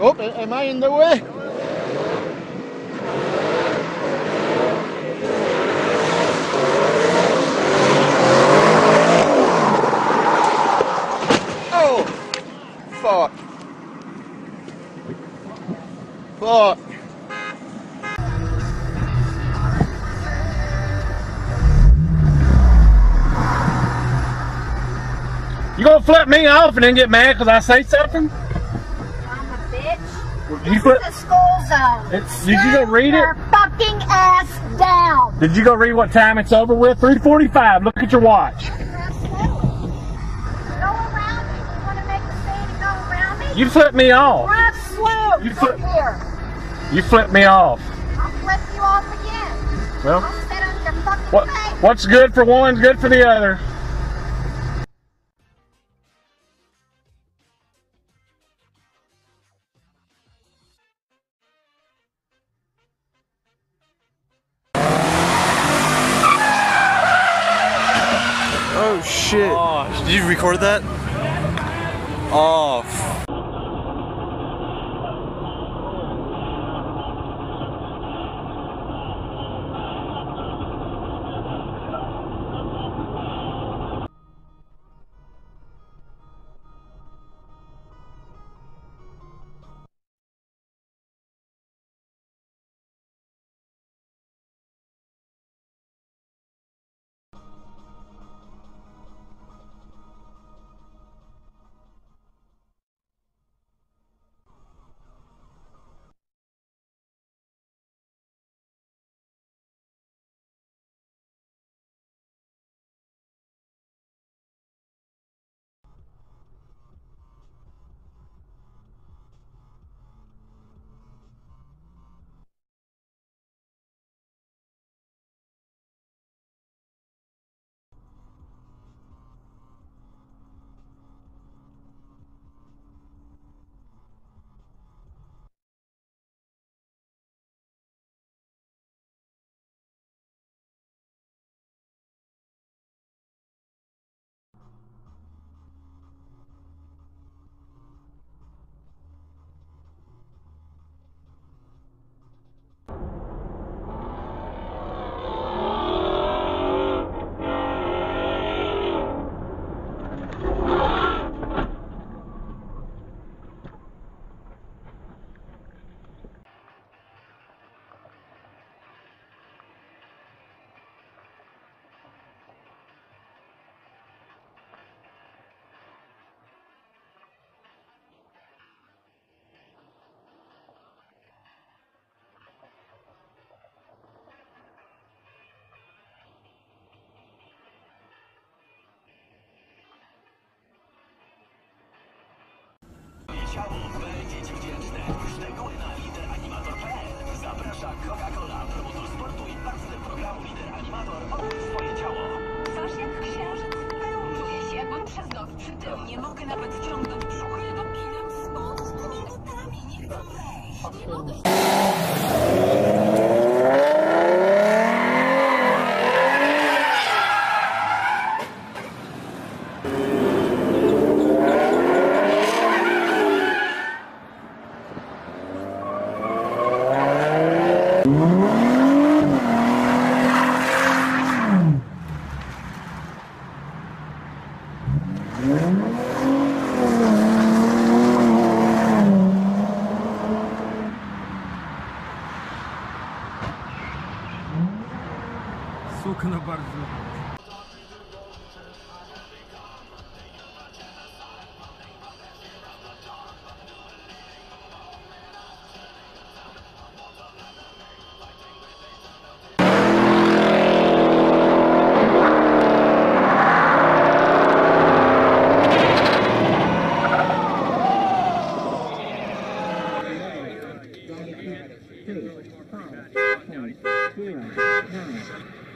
Oh, am I in the way? Oh, fuck. Fuck. You gonna flip me off and then get mad because I say something? I'm a bitch. You This flip. is the school zone. Did you go read it? Your fucking ass down. Did you go read what time it's over with? 3:45. Look at your watch. Go around me. You want to make a stand and go around me? You flipped me off. Drive slow. You Come here. You flipped me off. I'll flip you off again. Well, I'll sit on your fucking face. what's good for one's good for the other. Oh shit. Oh, did you record that? Oh. Ciało będzie ci wdzięczne. Szczegóły na lideranimator.pl. Zaprasza Coca-Cola, promotor sportu i partner programu Lider Animator. Odkryj swoje ciało. Twarz jak księżyc. Czuję się jakbym przez noc przy tym. Nie mogę nawet ciągnąć brzucha. Napinam spod z minutami. Nie chcę wejść. Nie mogę się... Sukno bardzo. Two, 5, 0, 9.